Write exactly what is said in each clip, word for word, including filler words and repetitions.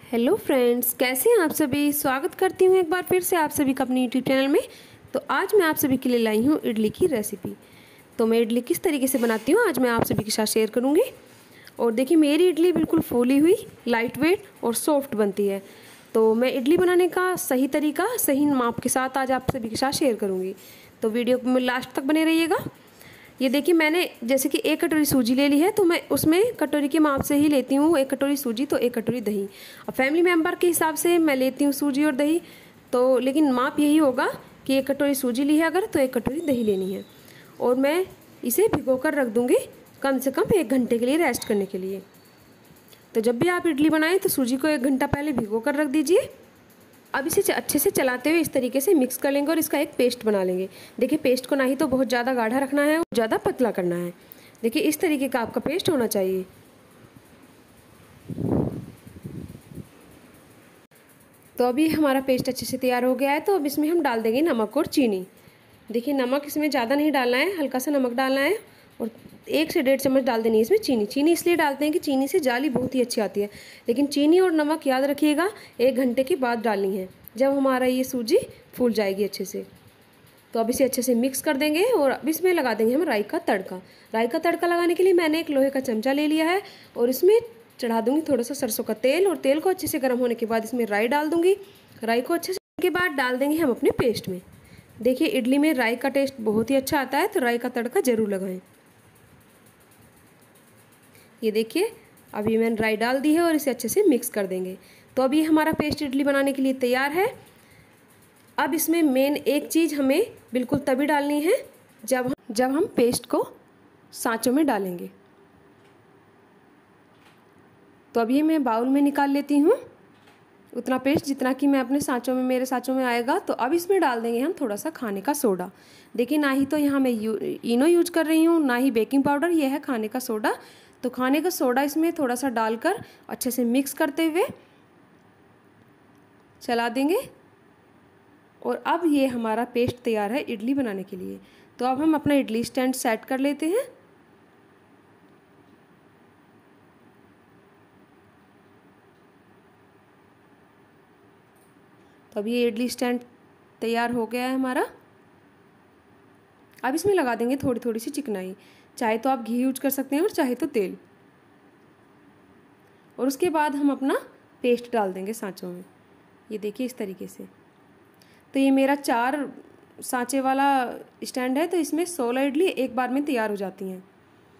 Hello friends, कैसे हैं आप सभी। स्वागत करती हूँ एक बार फिर से आप सभी का अपने यूट्यूब चैनल में। तो आज मैं आप सभी के लिए लाई हूँ इडली की रेसिपी। तो मैं इडली किस तरीके से बनाती हूँ आज मैं आप सभी के साथ शेयर करूँगी। और देखिए, मेरी इडली बिल्कुल फूली हुई, लाइट वेट और सॉफ्ट बनती है। तो मैं इडली बनाने का सही तरीका, सही माप के साथ आज आप सभी के साथ शेयर करूँगी। तो वीडियो में लास्ट तक बने रहिएगा। ये देखिए, मैंने जैसे कि एक कटोरी सूजी ले ली है, तो मैं उसमें कटोरी के माप से ही लेती हूँ। एक कटोरी सूजी तो एक कटोरी दही। अब फैमिली मेम्बर के हिसाब से मैं लेती हूँ सूजी और दही, तो लेकिन माप यही होगा कि एक कटोरी सूजी ली है अगर, तो एक कटोरी दही लेनी है। और मैं इसे भिगो कर रख दूँगी कम से कम एक घंटे के लिए, रेस्ट करने के लिए। तो जब भी आप इडली बनाएं तो सूजी को एक घंटा पहले भिगो कर रख दीजिए। अब इसे अच्छे से चलाते हुए इस तरीके से मिक्स कर लेंगे और इसका एक पेस्ट बना लेंगे। देखिए, पेस्ट को ना ही तो बहुत ज़्यादा गाढ़ा रखना है और ज़्यादा पतला करना है। देखिए, इस तरीके का आपका पेस्ट होना चाहिए। तो अभी हमारा पेस्ट अच्छे से तैयार हो गया है। तो अब इसमें हम डाल देंगे नमक और चीनी। देखिए, नमक इसमें ज़्यादा नहीं डालना है, हल्का सा नमक डालना है और एक से डेढ़ चम्मच डाल देनी है इसमें चीनी। चीनी इसलिए डालते हैं कि चीनी से जाली बहुत ही अच्छी आती है। लेकिन चीनी और नमक याद रखिएगा एक घंटे के बाद डालनी है, जब हमारा ये सूजी फूल जाएगी अच्छे से। तो अब इसे अच्छे से मिक्स कर देंगे और अब इसमें लगा देंगे हम राई का तड़का। राई का तड़का लगाने के लिए मैंने एक लोहे का चमचा ले लिया है और इसमें चढ़ा दूंगी थोड़ा सा सरसों का तेल। और तेल को अच्छे से गर्म होने के बाद इसमें राई डाल दूंगी। राई को अच्छे से के बाद डाल देंगे हम अपने पेस्ट में। देखिए, इडली में राई का टेस्ट बहुत ही अच्छा आता है, तो राई का तड़का ज़रूर लगाएं। ये देखिए, अभी मैंने राई डाल दी है और इसे अच्छे से मिक्स कर देंगे। तो अभी हमारा पेस्ट इडली बनाने के लिए तैयार है। अब इसमें मेन एक चीज़ हमें बिल्कुल तभी डालनी है जब जब हम पेस्ट को सांचों में डालेंगे। तो अब ये मैं बाउल में निकाल लेती हूँ उतना पेस्ट जितना कि मैं अपने सांचों में, मेरे सांचों में आएगा। तो अब इसमें डाल देंगे हम थोड़ा सा खाने का सोडा। देखिए, ना ही तो यहाँ मैं यू इनो यूज कर रही हूँ, ना ही बेकिंग पाउडर, यह है खाने का सोडा। तो खाने का सोडा इसमें थोड़ा सा डालकर अच्छे से मिक्स करते हुए चला देंगे। और अब ये हमारा पेस्ट तैयार है इडली बनाने के लिए। तो अब हम अपना इडली स्टैंड सेट कर लेते हैं। तो अब ये इडली स्टैंड तैयार हो गया है हमारा। अब इसमें लगा देंगे थोड़ी थोड़ी सी चिकनाई। चाहे तो आप घी यूज कर सकते हैं और चाहे तो तेल। और उसके बाद हम अपना पेस्ट डाल देंगे सांचों में। ये देखिए, इस तरीके से। तो ये मेरा चार सांचे वाला स्टैंड है, तो इसमें सोलह इडली एक बार में तैयार हो जाती हैं।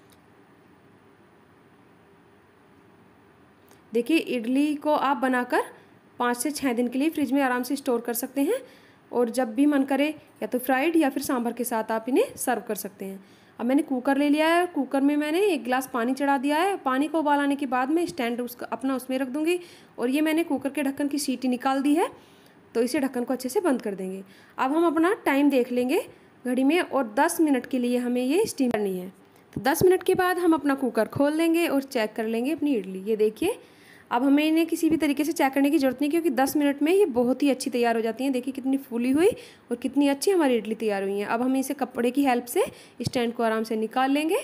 देखिए, इडली को आप बनाकर पाँच से छः दिन के लिए फ्रिज में आराम से स्टोर कर सकते हैं। और जब भी मन करे या तो फ्राइड या फिर सांभर के साथ आप इन्हें सर्व कर सकते हैं। अब मैंने कुकर ले लिया है। कुकर में मैंने एक गिलास पानी चढ़ा दिया है। पानी को उबाल आने के बाद मैं स्टैंड उसका अपना उसमें रख दूंगी। और ये मैंने कुकर के ढक्कन की सीटी निकाल दी है, तो इसे ढक्कन को अच्छे से बंद कर देंगे। अब हम अपना टाइम देख लेंगे घड़ी में और दस मिनट के लिए हमें ये स्टीम करनी है। तो दस मिनट के बाद हम अपना कुकर खोल देंगे और चेक कर लेंगे अपनी इडली। ये देखिए, अब हमें इन्हें किसी भी तरीके से चेक करने की ज़रूरत नहीं, क्योंकि दस मिनट में ये बहुत ही अच्छी तैयार हो जाती हैं। देखिए, कितनी फूली हुई और कितनी अच्छी हमारी इडली तैयार हुई है। अब हम इसे कपड़े की हेल्प से स्टैंड को आराम से निकाल लेंगे।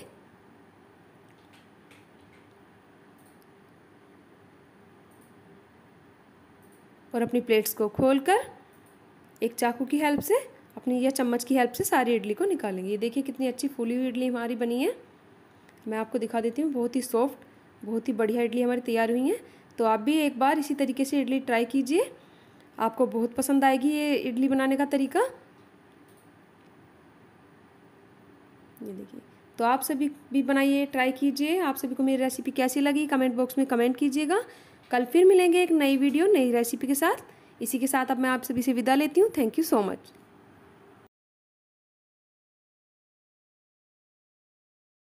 और अपनी प्लेट्स को खोलकर एक चाकू की हेल्प से, अपनी या चम्मच की हेल्प से सारी इडली को निकालेंगे। ये देखिए, कितनी अच्छी फूली हुई इडली हमारी बनी है। मैं आपको दिखा देती हूँ। बहुत ही सॉफ्ट, बहुत ही बढ़िया इडली हमारी तैयार हुई है। तो आप भी एक बार इसी तरीके से इडली ट्राई कीजिए, आपको बहुत पसंद आएगी ये इडली बनाने का तरीका। ये देखिए, तो आप सभी भी बनाइए, ट्राई कीजिए। आप सभी को मेरी रेसिपी कैसी लगी कमेंट बॉक्स में कमेंट कीजिएगा। कल फिर मिलेंगे एक नई वीडियो, नई रेसिपी के साथ। इसी के साथ अब मैं आप सभी से विदा लेती हूँ। Thank you so much.